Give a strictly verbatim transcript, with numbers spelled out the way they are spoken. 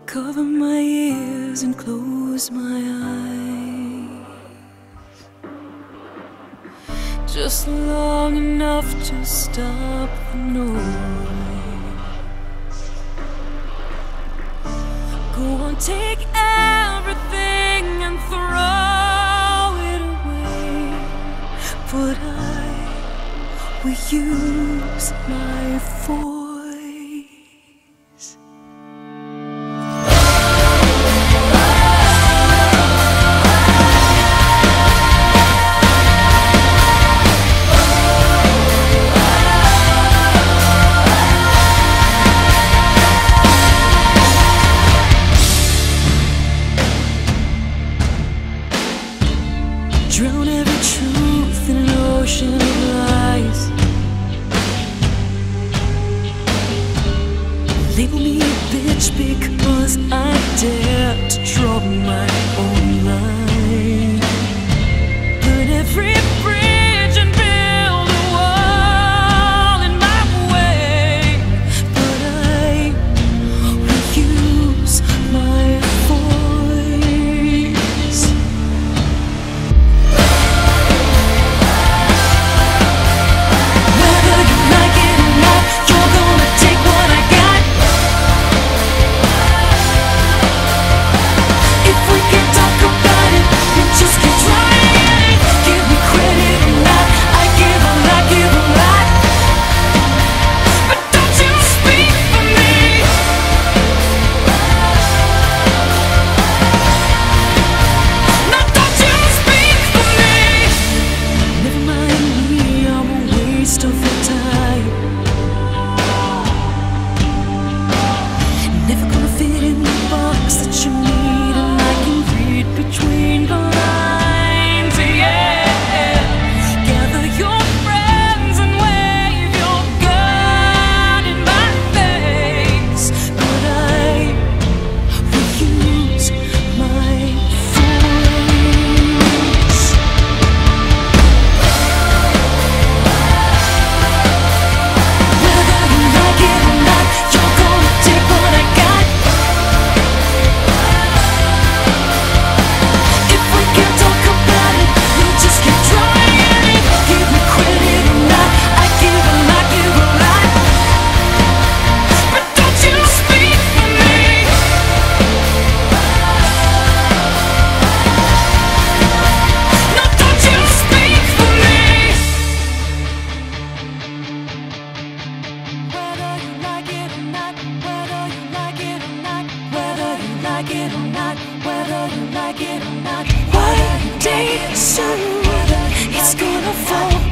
cover my ears and close my eyes, just long enough to stop the noise. Go on, take everything and throw it away, but I will use my voice. Drown every truth in an ocean of lies. Label me a bitch because I dare to draw my own line. Burn every bridge and build a wall in my way, but I will use my voice. Like it or not, whether you like it or not, one day soon it's gonna fall.